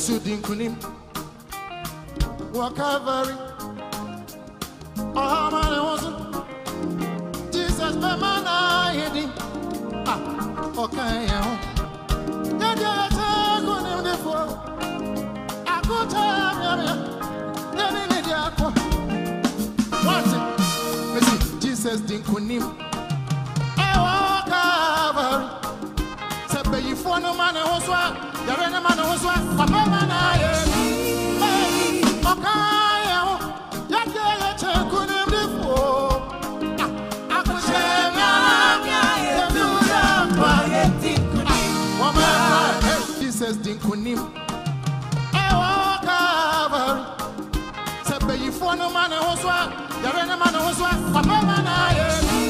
Yesu dinkunim Wakaveri Ohamane wosu Jesus be mana yedi Okay yahu Yedi kunim defo Akuta yamya Yedi nidi akwa What's it? Jesus dinkunim Wakaveri Sebe yifo no mane hoswa Yare ne mane hoswa Papa mana yedi Jesus dinkunim ewa Calvary sebe yifo no mane hoswa yare ne mane hoswa papa mana ye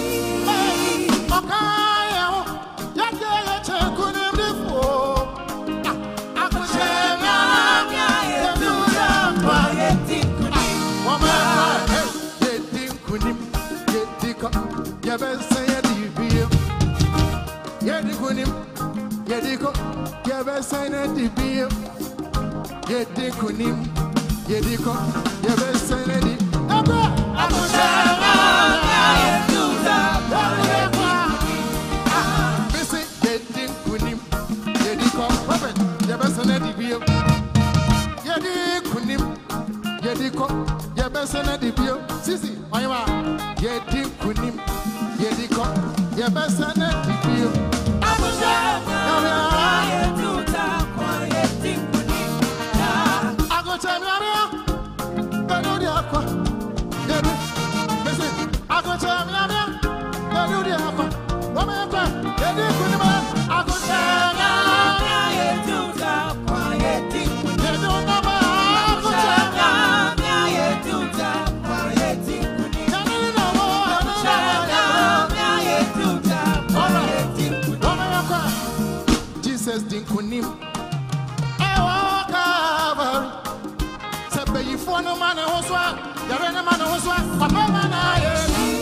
okaya ho yake ye chekunim difo akushemya ye dura pa ye dinkunim wama ye dinkunim ye diko ye bense ye dibio ye dinkunim ye diko Yebesene dibio, yedikunim, yediko, yebesene di. Abushama, yeduza, Missy, yedikunim, yediko, perfect. Yebesene dibio, yedikunim, yediko, yebesene dibio. Sisi, oyama, yedikunim, yediko, yebesene dibio. Abushama. Jesus dinkunim ewa Calvary sebe yifo no mane hoswa yare ne mane hoswa papa mana ye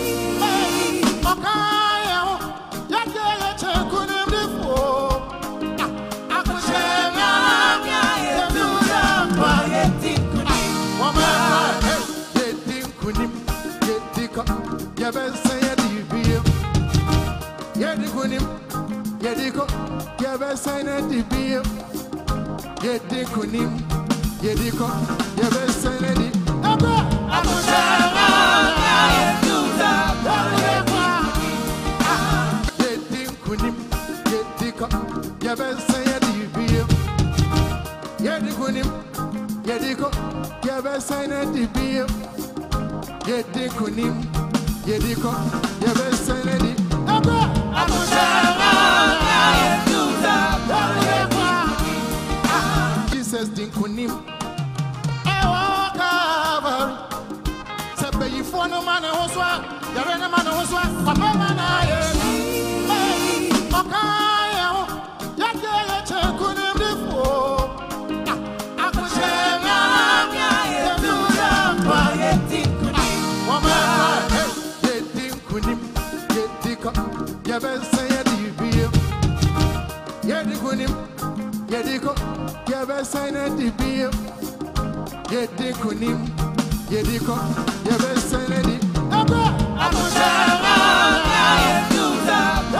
okaya ho yake ye chekunim difo akushemya ye dura pa ye dinkunim wama ye dinkunim ye diko ye bense ye dibio ye dinkunim ye diko Yebesene dibio, yedikunim, yediko, yebesene di. Abushama, yeduza, yedikunim, yediko, yebesene dibio, yedikunim, yediko, yebesene dibio, yedikunim, yediko, yebesene di. Abushama. Jesus dinkunim ewa Calvary sebe yifo no mane hoswa yare ne mane hoswa papa mana ye okaya ho yake ye chekunim difo akushemya ye dura pa ye dinkunim wama ye dinkunim ye diko ye bense ye dibio ye dinkunim yediko, yebesene dibio, yedikunim, yediko, yebesene di. Abushama, yeduza,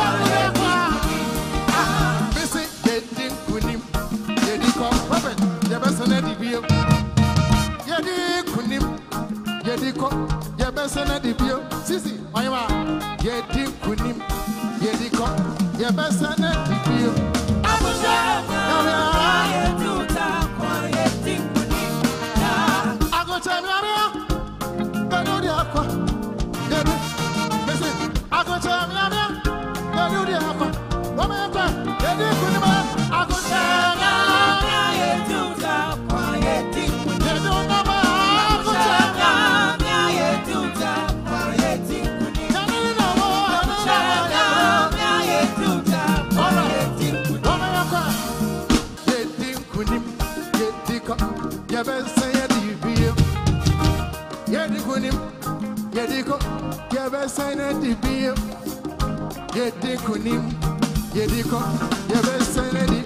Missy, yedikunim, yediko, perfect. Yebesene dibio, yedikunim, yediko, yebesene dibio. Sisi, oyama, yedikunim, yediko, yebesene dibio. Yebese ye dibio, yedikunim, yediko, yebese ne dibio, yedikunim, yediko, yebese ne dibio.